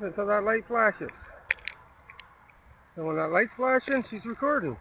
until that light flashes. And when that light's flashing, she's recording.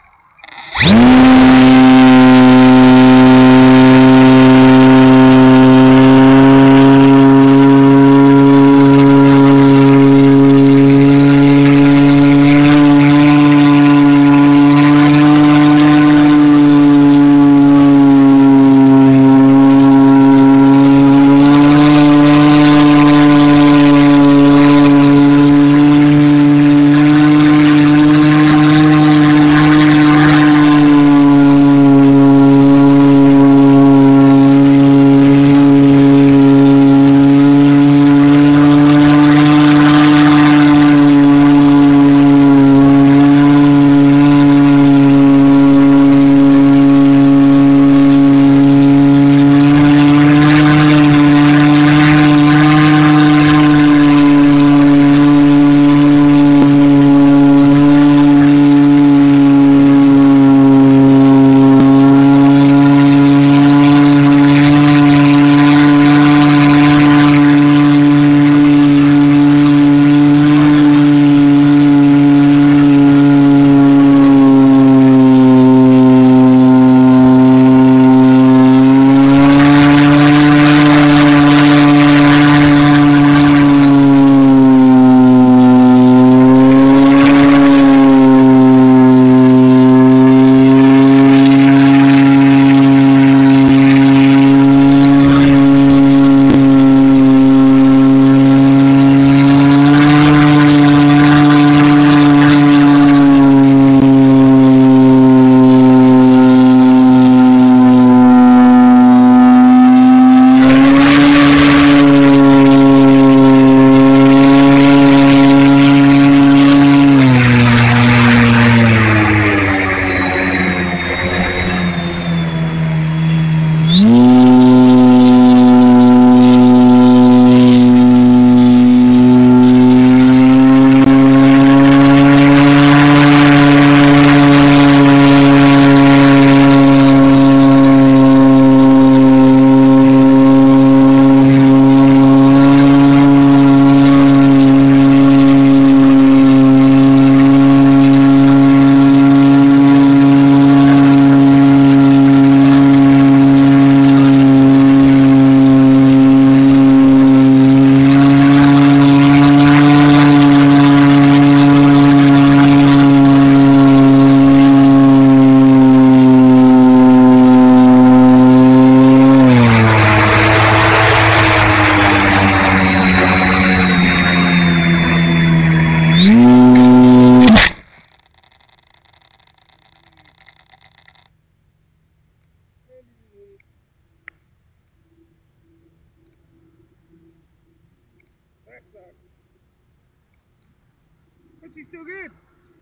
But she's still good.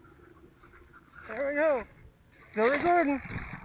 There we go. Still recording.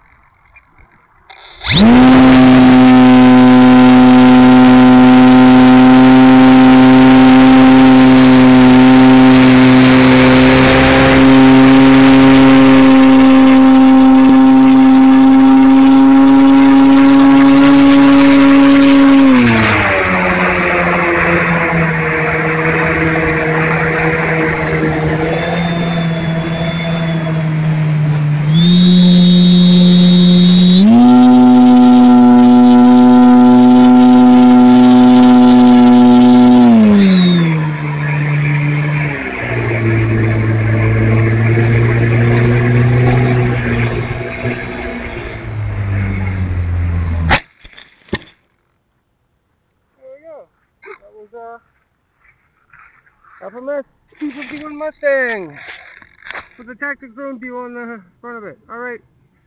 FMS 251 Mustang with the tactic drone view on the front of it. Alright.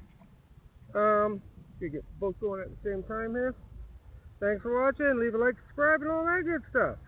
You get both going at the same time here. Thanks for watching. Leave a like, subscribe, and all that good stuff.